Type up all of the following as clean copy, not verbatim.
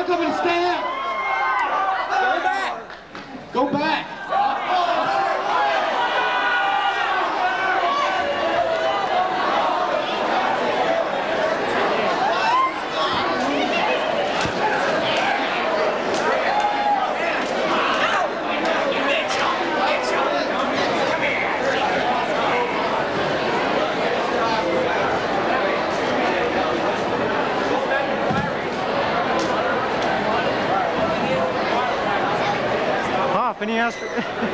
Back up and stand! Go back! Go back! And he asked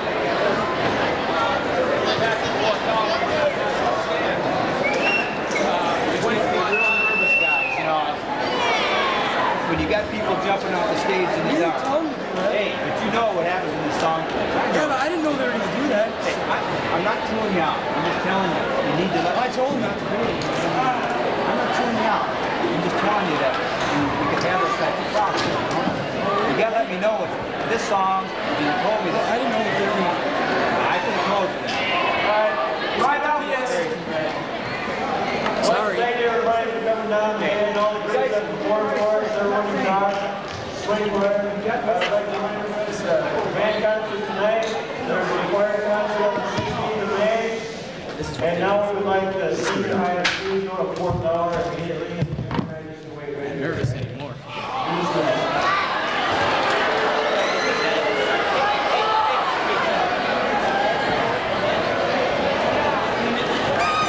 when you got people jumping off the stage in the dark. Hey, but you know what happens in the song. Yeah, but I didn't know they were going to do that. Hey, I'm not tooling you out. I'm just telling you. You need to let. I told him not to do it. I'm not tooling you out. I'm just telling you that we can handle such a problem. You got to let me know if this song, you told me that. I didn't know what they were going to do. I could have told you that. Right out, yes. Sorry. Thank you everybody for coming down and all the great that performed for us, everyone in God. Swing wherever you get. I'd like to remind everybody it's the band concert tonight. There's a choir concert on the 16th of May. And now we would like the senior high school to go to $4 immediately. I'm nervous anymore.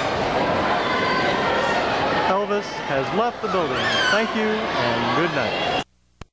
Elvis has left the building. Thank you and good night.